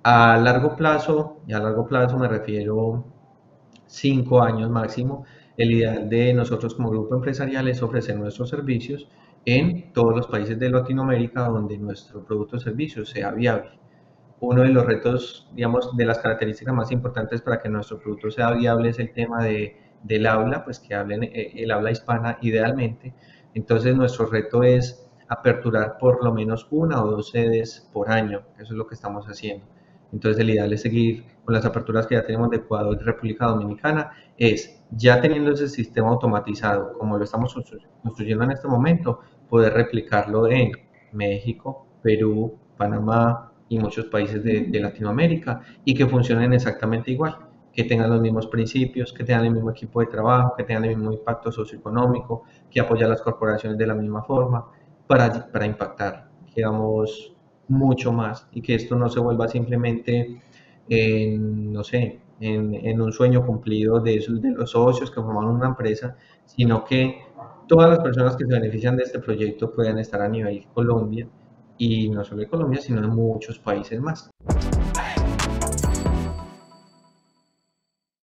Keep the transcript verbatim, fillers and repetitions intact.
A largo plazo, y a largo plazo me refiero cinco años máximo, el ideal de nosotros como grupo empresarial es ofrecer nuestros servicios en todos los países de Latinoamérica donde nuestro producto o servicio sea viable. Uno de los retos, digamos, de las características más importantes para que nuestro producto sea viable es el tema de, del habla, pues que hablen eh, el habla hispana idealmente. Entonces, nuestro reto es aperturar por lo menos una o dos sedes por año. Eso es lo que estamos haciendo. Entonces, el ideal es seguir con las aperturas que ya tenemos de Ecuador y República Dominicana. Es, ya teniendo ese sistema automatizado, como lo estamos construyendo en este momento, poder replicarlo en México, Perú, Panamá y muchos países de, de Latinoamérica y que funcionen exactamente igual, que tengan los mismos principios, que tengan el mismo equipo de trabajo, que tengan el mismo impacto socioeconómico, que apoyen a las corporaciones de la misma forma para, para impactar, digamos, mucho más y que esto no se vuelva simplemente en, no sé, en, en un sueño cumplido de, esos, de los socios que forman una empresa, sino que todas las personas que se benefician de este proyecto puedan estar a nivel Colombia y no solo de Colombia, sino de muchos países más.